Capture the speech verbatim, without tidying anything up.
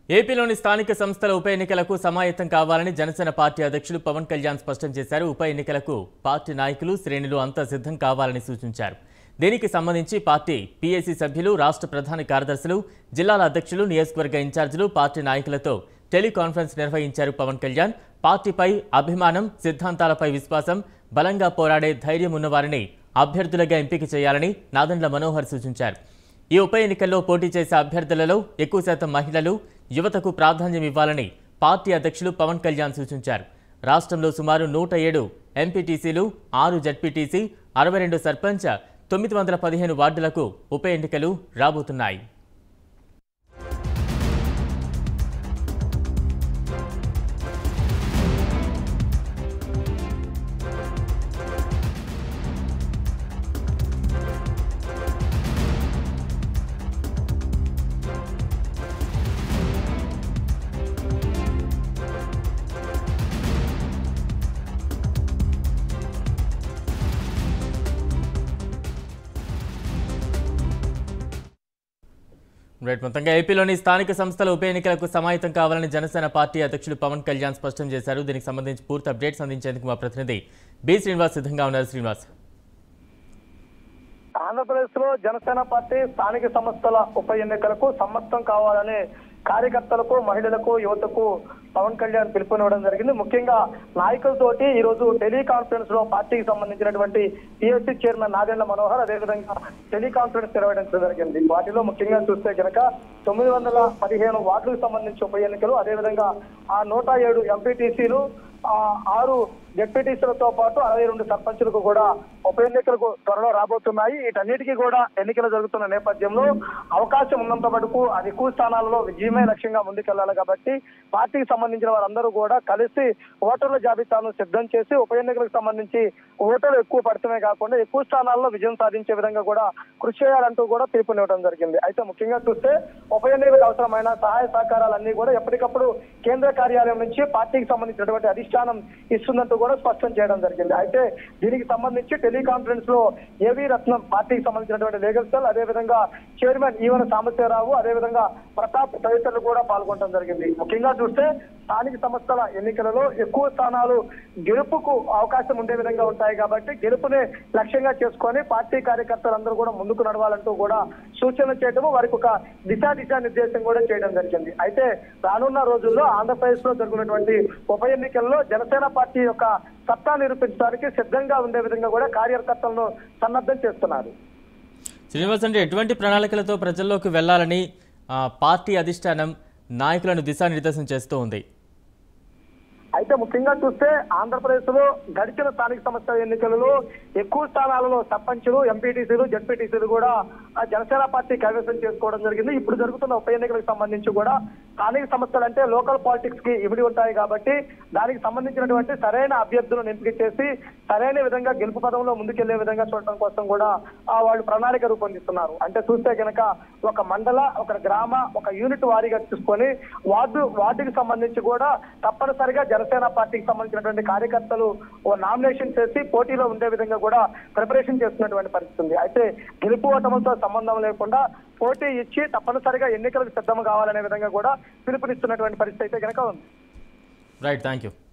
ఏపీలోని స్థానిక సంస్థల ఉప ఎన్నికలకు సమాయత్తం కావాలని జనసేన పార్టీ అధ్యక్షులు పవన్ కళ్యాణ్ స్పష్టం చేశారు. ఉప ఎన్నికలకు పార్టీ నాయకులు శ్రేణులు అంతా సిద్ధం కావాలని సూచించారు. దీనికి సంబంధించి పార్టీ పీఏసీ సభ్యులు, రాష్ట్ర ప్రధాన కార్యదర్శులు, జిల్లాల అధ్యక్షులు, నియోజకవర్గ ఇన్ఛార్జీలు పార్టీ నాయకులతో టెలికాన్ఫరెన్స్ నిర్వహించారు. పవన్ కళ్యాణ్ పార్టీపై అభిమానం, సిద్ధాంతాలపై విశ్వాసం, బలంగా పోరాడే ధైర్యం ఉన్నవారిని అభ్యర్థులుగా ఎంపిక చేయాలని నాదెండ్ల మనోహర్ సూచించారు. ఈ ఉప ఎన్నికల్లో పోటీ చేసే అభ్యర్థులలో ఎక్కువ శాతం మహిళలు, యువతకు ప్రాధాన్యం ఇవ్వాలని పార్టీ అధ్యక్షులు పవన్ కళ్యాణ్ సూచించారు. రాష్ట్రంలో సుమారు నూట ఏడు ఎంపీటీసీలు, ఆరు జడ్పీటీసీ, అరవై రెండు సర్పంచ్, తొమ్మిది వందల పదిహేను వార్డులకు ఉప ఎన్నికలు రాబోతున్నాయి. రైట్ మొత్తంగా ఏపీలోని స్థానిక సంస్థల ఉప ఎన్నికలకు సమాయత్తం కావాలని జనసేన పార్టీ అధ్యక్షులు పవన్ కళ్యాణ్ స్పష్టం చేశారు. దీనికి సంబంధించి పూర్తి అప్డేట్స్ అందించేందుకు మా ప్రతినిధి బి శ్రీనివాస్ సిద్ధంగా ఉన్నారు. శ్రీనివాస్, ఆంధ్రప్రదేశ్ లో జనసేన పార్టీ స్థానిక సంస్థల ఉప ఎన్నికలకు సమ్మతం కావాలని కార్యకర్తలకు, మహిళలకు, యువతకు పవన్ కళ్యాణ్ పిలుపునివ్వడం జరిగింది. ముఖ్యంగా నాయకులతోటి ఈ రోజు టెలికాన్ఫరెన్స్ లో పార్టీకి సంబంధించినటువంటి పిఎస్సీ చైర్మన్ నాదెండ్ల మనోహర్ అదేవిధంగా టెలికాన్ఫరెన్స్ నిర్వహించడం జరిగింది. వాటిలో ముఖ్యంగా చూస్తే కనుక తొమ్మిది వందల పదిహేను వార్డులకు సంబంధించి ఉప ఎన్నికలు, అదేవిధంగా ఆ నూట ఏడు ఎంపీటీసీలు, ఆరు జెడ్పీటీసీలతో పాటు అరవై రెండు సర్పంచులకు కూడా ఉప ఎన్నికలకు త్వరలో రాబోతున్నాయి. వీటన్నిటికీ కూడా ఎన్నికలు జరుగుతున్న నేపథ్యంలో అవకాశం ఉన్నంత మటుకు అది ఎక్కువ స్థానాలలో విజయమే లక్ష్యంగా ముందుకెళ్లాలి. కాబట్టి పార్టీకి సంబంధించిన వారందరూ కూడా కలిసి ఓటర్ల జాబితాను సిద్ధం చేసి ఉప ఎన్నికలకు సంబంధించి ఓటర్లు ఎక్కువ పడటమే కాకుండా ఎక్కువ స్థానాల్లో విజయం సాధించే విధంగా కూడా కృషి చేయాలంటూ కూడా పిలుపునివ్వడం జరిగింది. అయితే ముఖ్యంగా చూస్తే ఉప ఎన్నికలకు అవసరమైన సహాయ సహకారాలన్నీ కూడా ఎప్పటికప్పుడు కేంద్ర కార్యాలయం నుంచి పార్టీకి సంబంధించినటువంటి అధిష్టానం ఇస్తుందంటూ కూడా స్పష్టం చేయడం జరిగింది. అయితే దీనికి సంబంధించి టెలికాన్ఫరెన్స్ లో ఏవి రత్నం పార్టీకి సంబంధించినటువంటి లీగల్ సెల్, అదేవిధంగా చైర్మన్ ఈవెన సాంబశివరావు, అదేవిధంగా ప్రతాప్ తదితరులు కూడా పాల్గొనడం జరిగింది. ముఖ్యంగా చూస్తే స్థానిక సంస్థల ఎన్నికలలో ఎక్కువ స్థానాలు గెలుపుకు అవకాశం ఉండే విధంగా ఉంటాయి. కాబట్టి గెలుపునే లక్ష్యంగా చేసుకొని పార్టీ కార్యకర్తలందరూ కూడా ముందుకు నడవాలంటూ కూడా సూచనలు చేయడము, వారికి ఒక దిశా దిశా నిర్దేశం కూడా చేయడం జరిగింది. అయితే రానున్న రోజుల్లో ఆంధ్రప్రదేశ్ లో జరుగుతున్నటువంటి ఉప ఎన్నికల్లో జనసేన పార్టీ యొక్క సత్తా నిరూపించడానికి సిద్ధంగా ఉండే విధంగా కూడా కార్యకర్తలను సన్నద్ధం చేస్తున్నారు. శ్రీనివాస్, అంటే ఎటువంటి ప్రణాళికలతో ప్రజల్లోకి వెళ్లాలని పార్టీ అధిష్టానం నాయకులను దిశానిర్దేశం చేస్తూ ఉంది? అయితే ముఖ్యంగా చూస్తే ఆంధ్రప్రదేశ్ లో గడిచిన స్థానిక సంస్థల ఎన్నికలలో ఎక్కువ స్థానాలలో సర్పంచులు, ఎంపీటీసీలు, జడ్పీటీసీలు కూడా జనసేన పార్టీ కైవసం చేసుకోవడం జరిగింది. ఇప్పుడు జరుగుతున్న ఉప ఎన్నికలకు సంబంధించి కూడా స్థానిక సంస్థలు అంటే లోకల్ పాలిటిక్స్ కి ఇమిడి ఉంటాయి. కాబట్టి దానికి సంబంధించినటువంటి సరైన అభ్యర్థులను ఎంపిక చేసి సరైన విధంగా గెలుపు పదంలో ముందుకెళ్లే విధంగా చూడటం కోసం కూడా వాళ్ళు ప్రణాళిక రూపొందిస్తున్నారు. అంటే చూస్తే కనుక ఒక మండల, ఒక గ్రామ, ఒక యూనిట్ వారీగా తీసుకొని వార్డు వార్డుకి సంబంధించి కూడా తప్పనిసరిగా జనసేన పార్టీకి సంబంధించినటువంటి కార్యకర్తలు ఓ నామినేషన్ చేసి పోటీలో ఉండే విధంగా కూడా ప్రిపరేషన్ చేస్తున్నటువంటి పరిస్థితి ఉంది. అయితే గెలుపు ఓటములతో సంబంధం లేకుండా పోటీ ఇచ్చి తప్పనిసరిగా ఎన్నికలకు సిద్ధం కావాలనే విధంగా కూడా పిలుపునిస్తున్నటువంటి పరిస్థితి అయితే కనుక ఉంది. Right, thank you.